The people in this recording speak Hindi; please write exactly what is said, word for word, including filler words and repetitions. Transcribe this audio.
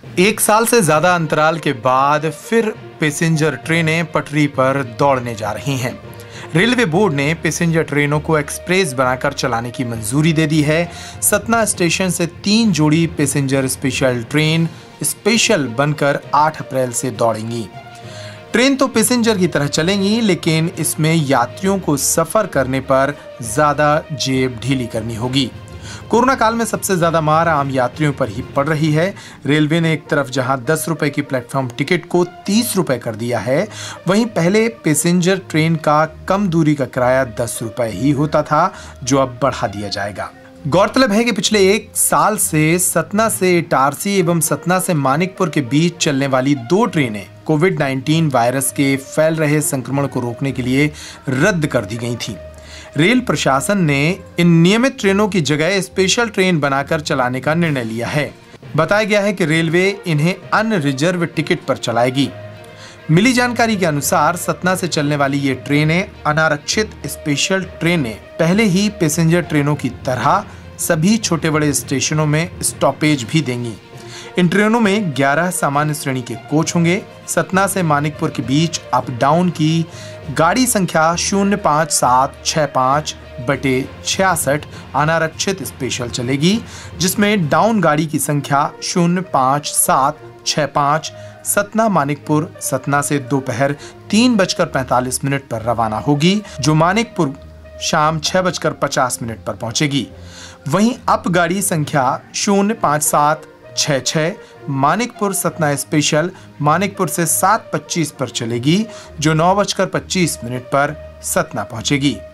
एक साल से ज्यादा अंतराल के बाद फिर पैसेंजर ट्रेनें पटरी पर दौड़ने जा रही हैं। रेलवे बोर्ड ने पैसेंजर ट्रेनों को एक्सप्रेस बनाकर चलाने की मंजूरी दे दी है। सतना स्टेशन से तीन जोड़ी पैसेंजर स्पेशल ट्रेन स्पेशल बनकर आठ अप्रैल से दौड़ेंगी। ट्रेन तो पैसेंजर की तरह चलेंगी, लेकिन इसमें यात्रियों को सफर करने पर ज्यादा जेब ढीली करनी होगी। कोरोना काल में सबसे ज्यादा मार आम यात्रियों पर ही पड़ रही है। रेलवे ने एक तरफ जहां दस रुपए की प्लेटफॉर्म टिकट को तीस रुपए कर दिया है, वहीं पहले पैसेंजर ट्रेन का कम दूरी का किराया दस रुपए ही होता था, जो अब बढ़ा दिया जाएगा। गौरतलब है कि पिछले एक साल से सतना से इटारसी एवं सतना से मानिकपुर के बीच चलने वाली दो ट्रेनें कोविड नाइन्टीन वायरस के फैल रहे संक्रमण को रोकने के लिए रद्द कर दी गई थी। रेल प्रशासन ने इन नियमित ट्रेनों की जगह स्पेशल ट्रेन बनाकर चलाने का निर्णय लिया है। बताया गया है कि रेलवे इन्हें अनरिजर्व टिकट पर चलाएगी। मिली जानकारी के अनुसार सतना से चलने वाली ये ट्रेनें अनारक्षित स्पेशल ट्रेनें पहले ही पैसेंजर ट्रेनों की तरह सभी छोटे बड़े स्टेशनों में स्टॉपेज भी देंगी। इन ट्रेनों में ग्यारह सामान्य श्रेणी के कोच होंगे। सतना से मानिकपुर के बीच अप डाउन की गाड़ी संख्या शून्य पाँच सात छः पाँच बटे छियासठ अनारक्षित स्पेशल चलेगी, जिसमें डाउन गाड़ी की संख्या शून्य पाँच सात छः पाँच सतना मानिकपुर सतना से दोपहर तीन बजकर पैंतालीस मिनट पर रवाना होगी, जो मानिकपुर शाम छह बजकर पचास मिनट पर पहुंचेगी। वहीं अप गाड़ी संख्या शून्य पाँच सात छः छः मानिकपुर सतना स्पेशल मानिकपुर से सात पच्चीस पर चलेगी, जो नौ बजकर पच्चीस मिनट पर सतना पहुंचेगी।